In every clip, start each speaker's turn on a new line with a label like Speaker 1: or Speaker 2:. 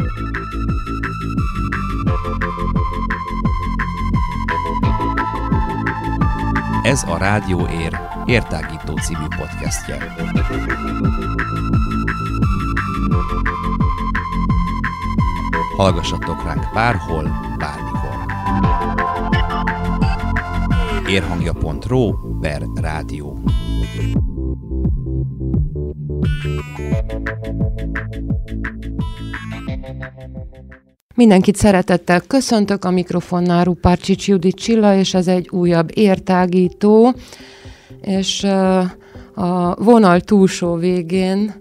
Speaker 1: Ez a Rádió Ér Értágító című podcastje. Hallgassatok ránk bárhol, bármikor. Érhangja.ro/rádió.
Speaker 2: Mindenkit szeretettel köszöntök, a mikrofonnál Rupárcsics Judit Csilla, és ez egy újabb értágító, és a vonal túlsó végén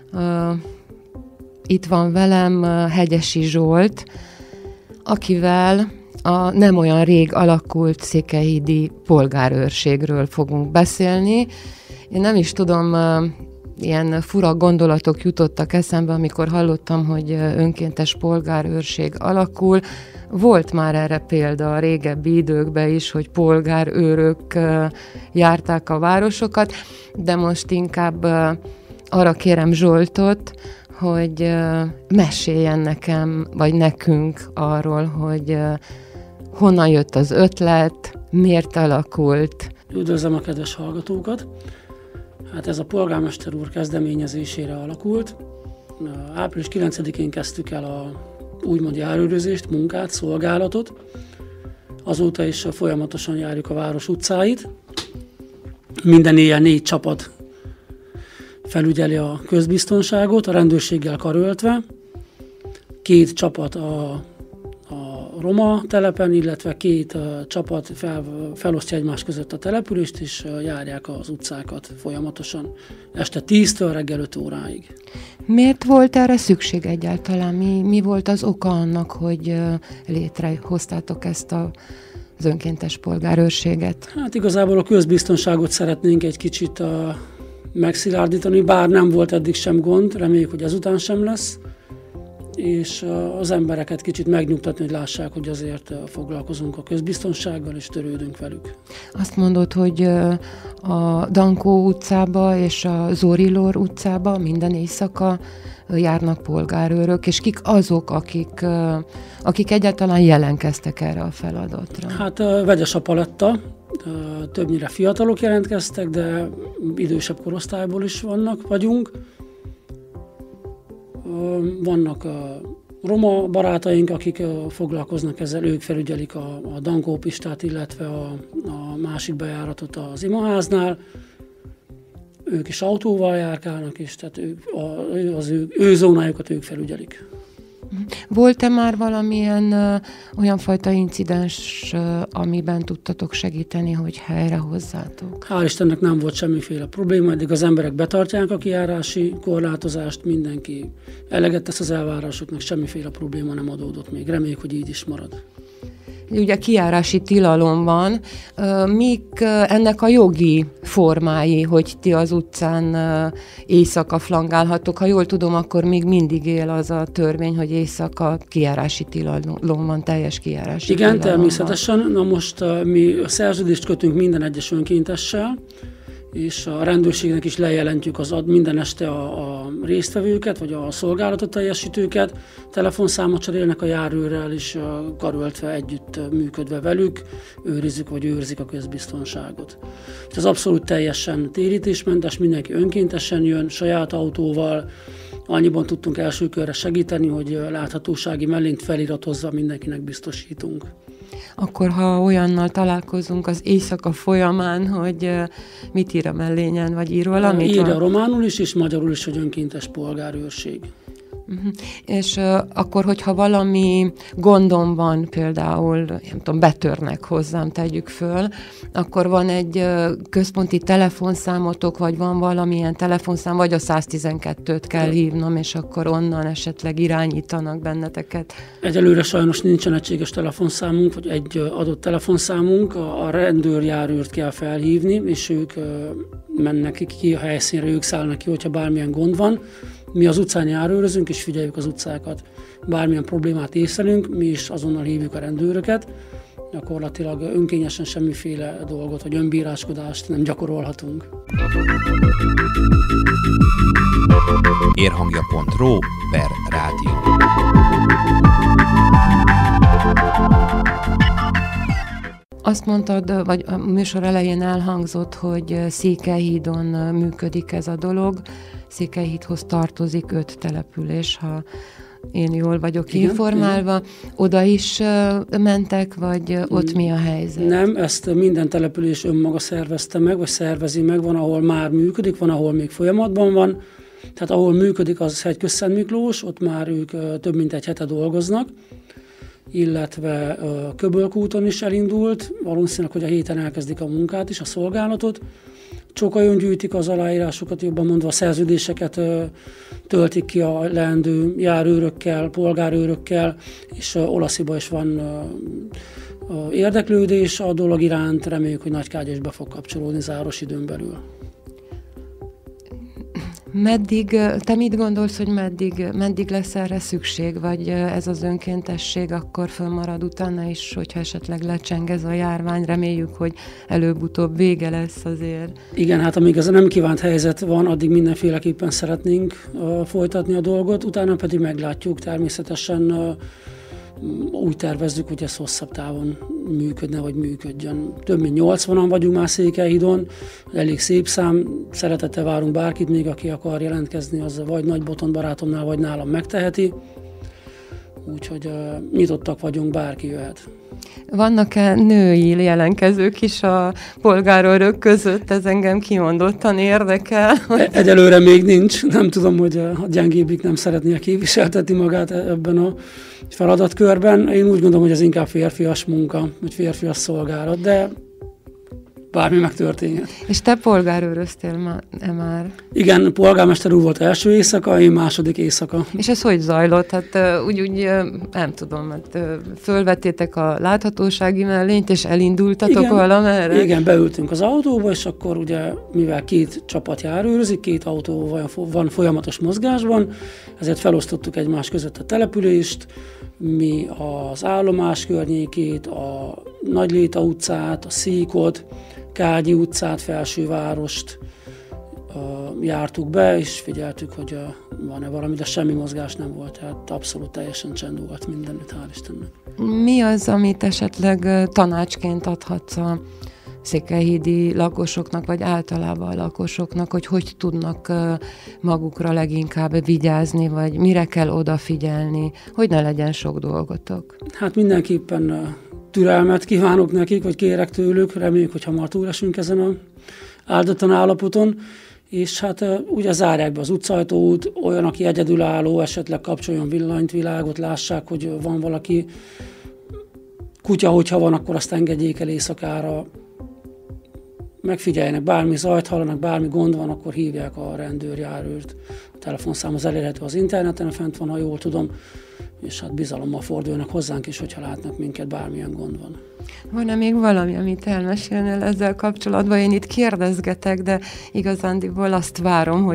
Speaker 2: itt van velem Hegyesi Zsolt, akivel a nem olyan rég alakult székelyhídi polgárőrségről fogunk beszélni. Én nem is tudom, ilyen fura gondolatok jutottak eszembe, amikor hallottam, hogy önkéntes polgárőrség alakul. Volt már erre példa a régebbi időkben is, hogy polgárőrök járták a városokat, de most inkább arra kérem Zsoltot, hogy meséljen nekem, vagy nekünk arról, hogy honnan jött az ötlet, miért alakult.
Speaker 3: Üdvözlöm a kedves hallgatókat! Hát ez a polgármester úr kezdeményezésére alakult. Április 9-én kezdtük el a úgymond járőrözést, munkát, szolgálatot. Azóta is folyamatosan járjuk a város utcáit. Minden éjjel 4 csapat felügyeli a közbiztonságot, a rendőrséggel karöltve. 2 csapat a roma telepen, illetve 2 csapat felosztja egymás között a települést, és járják az utcákat folyamatosan. Este 10-től reggel 5 óráig.
Speaker 2: Miért volt erre szükség egyáltalán? Mi volt az oka annak, hogy létrehoztátok ezt az önkéntes polgárőrséget? Hát
Speaker 3: igazából a közbiztonságot szeretnénk egy kicsit megszilárdítani, bár nem volt eddig sem gond, reméljük, hogy ezután sem lesz, és az embereket kicsit megnyugtatni, hogy lássák, hogy azért foglalkozunk a közbiztonsággal, és törődünk velük.
Speaker 2: Azt mondod, hogy a Dankó utcába és a Zorilor utcába minden éjszaka járnak polgárőrök, és kik azok, akik egyáltalán jelentkeztek erre a feladatra? Hát
Speaker 3: vegyes a paletta, többnyire fiatalok jelentkeztek, de idősebb korosztályból is vagyunk. Vannak roma barátaink, akik foglalkoznak ezzel, ők felügyelik a Dankó pistát, illetve a másik bejáratot az imaháznál. Ők is autóval járkálnak, és tehát az ő zónájukat ők felügyelik.
Speaker 2: Volt-e már valamilyen olyan fajta incidens, amiben tudtatok segíteni, hogy helyre hozzátok?
Speaker 3: Hál' Istennek nem volt semmiféle probléma, eddig az emberek betartják a kijárási korlátozást, mindenki eleget tesz az elvárásoknak, semmiféle probléma nem adódott még. Reméljük, hogy így is marad.
Speaker 2: Ugye kijárási tilalom van. Mik ennek a jogi formái, hogy ti az utcán éjszaka flangálhatok? Ha jól tudom, akkor még mindig él az a törvény, hogy éjszaka kijárási tilalom van, teljes kijárási tilalom.
Speaker 3: Igen, természetesen. Na most mi szerződést kötünk minden egyes önkéntessel, és a rendőrségnek is lejelentjük minden este a résztvevőket, vagy a szolgálatot teljesítőket, telefonszámot cserélnek a járőrrel, és karöltve együtt működve velük, őrzik a közbiztonságot. És ez abszolút teljesen térítésmentes, mindenki önkéntesen jön, saját autóval, annyiban tudtunk első körre segíteni, hogy láthatósági mellényt feliratozva mindenkinek biztosítunk.
Speaker 2: Akkor, ha olyannal találkozunk az éjszaka folyamán, hogy mit ír a mellényen, vagy ír valamit?
Speaker 3: Írja románul is, és magyarul is, hogy önkéntes polgárőrség.
Speaker 2: És akkor, hogyha valami gondom van, például, nem tudom, betörnek hozzám, tegyük föl, akkor van egy központi telefonszámotok, vagy van valamilyen telefonszám, vagy a 112-t kell hívnom, és akkor onnan esetleg irányítanak benneteket.
Speaker 3: Egyelőre sajnos nincsen egységes telefonszámunk, vagy egy adott telefonszámunk, a rendőrjárőrt kell felhívni, és ők mennek ki a helyszínre, ők szállnak ki, hogyha bármilyen gond van. Mi az utcán járőrözünk, és figyeljük az utcákat. Bármilyen problémát észlelünk, mi is azonnal hívjuk a rendőröket. Gyakorlatilag önkényesen semmiféle dolgot, vagy önbíráskodást nem gyakorolhatunk.
Speaker 1: Érhangja.ro/rádió
Speaker 2: Azt mondtad, vagy a műsor elején elhangzott, hogy Székelyhídon működik ez a dolog. Székelyhídhoz tartozik 5 település, ha én jól vagyok informálva. Oda is mentek, vagy ott mi a helyzet?
Speaker 3: Nem, ezt minden település önmaga szervezte meg, vagy szervezi meg. Van, ahol már működik, van, ahol még folyamatban van. Tehát ahol működik, az Hegyközszent Miklós, ott már ők több mint egy hete dolgoznak, illetve Köbölkúton is elindult, valószínűleg, hogy a héten elkezdik a munkát is, a szolgálatot. Csokajon gyűjtik az aláírásokat, jobban mondva a szerződéseket töltik ki a leendő járőrökkel, polgárőrökkel, és Olasziba is van érdeklődés a dolog iránt, reméljük, hogy Nagykágyra is be fog kapcsolódni záros időn belül.
Speaker 2: Te mit gondolsz, hogy meddig lesz erre szükség, vagy ez az önkéntesség akkor fönnmarad utána is, hogyha esetleg lecseng ez a járvány, reméljük, hogy előbb-utóbb vége lesz azért.
Speaker 3: Igen, hát amíg ez a nem kívánt helyzet van, addig mindenféleképpen szeretnénk folytatni a dolgot, utána pedig meglátjuk, természetesen úgy tervezzük, hogy ez hosszabb távon működne, vagy működjön. Több mint 80-an vagyunk már Székelyhídon, elég szép szám, szeretettel várunk bárkit még, aki akar jelentkezni, az vagy Nagybotont barátomnál, vagy nálam megteheti. Úgyhogy nyitottak vagyunk, bárki jöhet.
Speaker 2: Vannak-e női jelentkezők is a polgárőrök között? Ez engem kimondottan érdekel.
Speaker 3: Egyelőre még nincs. Nem tudom, hogy a gyengébbik nem szeretné képviseltetni magát ebben a feladatkörben. Én úgy gondolom, hogy ez inkább férfias munka, vagy férfias szolgálat, de bármi megtörténhet.
Speaker 2: És te polgárőröztél már?
Speaker 3: Igen, polgármester úr volt első éjszaka, én második éjszaka.
Speaker 2: És ez hogy zajlott? Hát úgy nem tudom, hát fölvettétek a láthatósági mellényt, és elindultatok valamerre?
Speaker 3: Igen, beültünk az autóba, és akkor ugye, mivel 2 csapat járőrözik, 2 autó van folyamatos mozgásban, ezért felosztottuk egymás között a települést, mi az állomás környékét, a Nagyléta utcát, a Szíkot, Kágyi utcát, Felsővárost jártuk be, és figyeltük, hogy van-e valami, de semmi mozgás nem volt, tehát abszolút teljesen csend volt mindenütt, hál' Istennek.
Speaker 2: Mi az, amit esetleg tanácsként adhatsz a székelyhídi lakosoknak, vagy általában a lakosoknak, hogy tudnak magukra leginkább vigyázni, vagy mire kell odafigyelni, hogy ne legyen sok dolgotok?
Speaker 3: Hát mindenképpen türelmet kívánok nekik, vagy kérek tőlük, reméljük, hogy hamar túlesünk ezen az áldatlan állapoton, és hát ugye zárják be az utcajtót, olyan, aki egyedülálló, esetleg kapcsoljon villanyt, világot, lássák, hogy van valaki. Kutya, hogyha van, akkor azt engedjék el éjszakára. Megfigyeljenek, bármi zajt hallanak, bármi gond van, akkor hívják a rendőrjárőrt. A telefonszám az elérhető az interneten, fent van, ha jól tudom, és hát bizalommal fordulnak hozzánk is, hogyha látnak minket, bármilyen gond van.
Speaker 2: Van-e még valami, amit elmesélnél ezzel kapcsolatban? Én itt kérdezgetek, de igazándiból azt várom,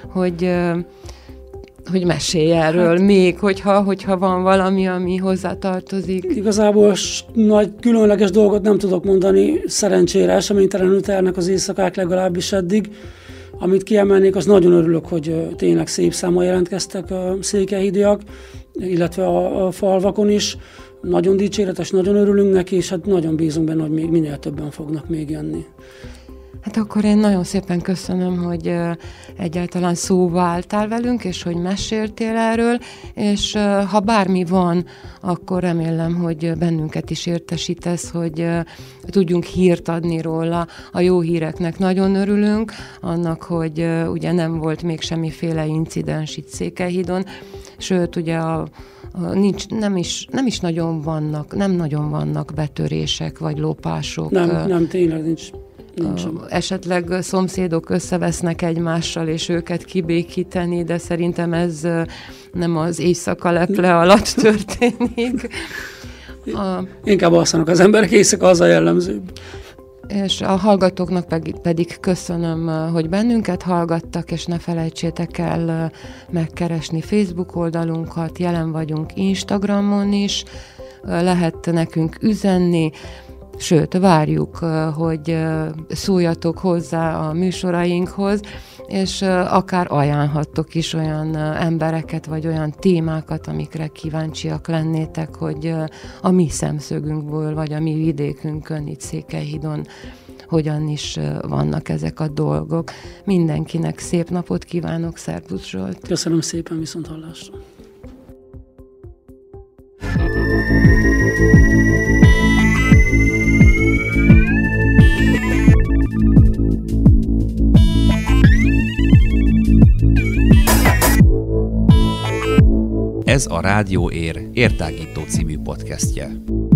Speaker 2: hogy mesélj erről még, hogyha van valami, ami hozzátartozik.
Speaker 3: Igazából nagy különleges dolgot nem tudok mondani, szerencsére eseménytelenül telnek az éjszakák, legalábbis eddig. Amit kiemelnék, az nagyon örülök, hogy tényleg szép számmal jelentkeztek a székelyhídiak, illetve a falvakon is. Nagyon dicséretes, nagyon örülünk neki, és hát nagyon bízunk benne, hogy még minél többen fognak még jönni.
Speaker 2: Hát akkor én nagyon szépen köszönöm, hogy egyáltalán szóba álltál velünk, és hogy meséltél erről, és ha bármi van, akkor remélem, hogy bennünket is értesítesz, hogy tudjunk hírt adni róla. A jó híreknek nagyon örülünk, annak, hogy ugye nem volt még semmiféle incidens itt Székelyhídon, sőt, ugye nem is nagyon vannak betörések vagy lopások.
Speaker 3: Nem, tényleg nincs.
Speaker 2: Esetleg szomszédok összevesznek egymással, és őket kibékíteni, de szerintem ez nem az éjszaka leple alatt történik.
Speaker 3: Inkább alszanak az emberek éjszaka, az a jellemzőbb.
Speaker 2: És a hallgatóknak pedig köszönöm, hogy bennünket hallgattak, és ne felejtsétek el megkeresni Facebook oldalunkat, jelen vagyunk Instagramon is, lehet nekünk üzenni, Sőt, várjuk, hogy szóljatok hozzá a műsorainkhoz, és akár ajánlhattok is olyan embereket, vagy olyan témákat, amikre kíváncsiak lennétek, hogy a mi szemszögünkből, vagy a mi vidékünkön, itt Székelyhídon hogyan is vannak ezek a dolgok. Mindenkinek szép napot kívánok, szervusz Zsolt!
Speaker 3: Köszönöm szépen, viszont hallásra!
Speaker 1: Ez a Rádió Ér értágító című podcastje.